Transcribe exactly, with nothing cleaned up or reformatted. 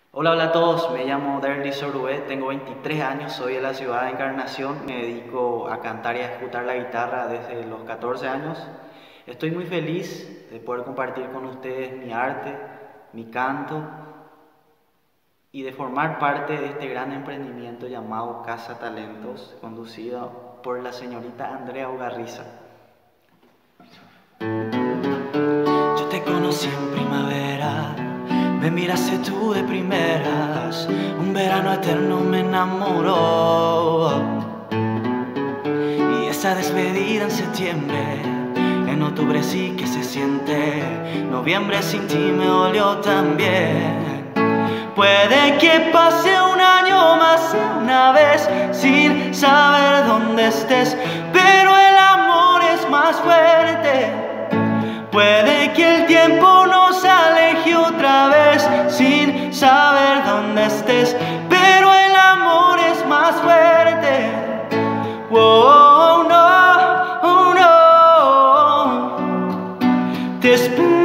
Hola, hola a todos, me llamo Derlis Sorubé, tengo veintitrés años, soy de la ciudad de Encarnación, me dedico a cantar y a ejecutar la guitarra desde los catorce años. Estoy muy feliz de poder compartir con ustedes mi arte, mi canto y de formar parte de este gran emprendimiento llamado Casa Talentos, conducido por la señorita Andrea Ugarriza. Yo te conocí en primavera, me miraste tú de primeras, un verano eterno me enamoró. Y esa despedida en septiembre, en octubre sí que se siente, noviembre sin ti me dolió también. Puede que pase un año más una vez sin saber dónde estés, pero el amor es más fuerte. Puede que el tiempo nos aleje otra vez sin saber dónde estés, pero el amor es más fuerte. Oh, no, oh, no. Te espero.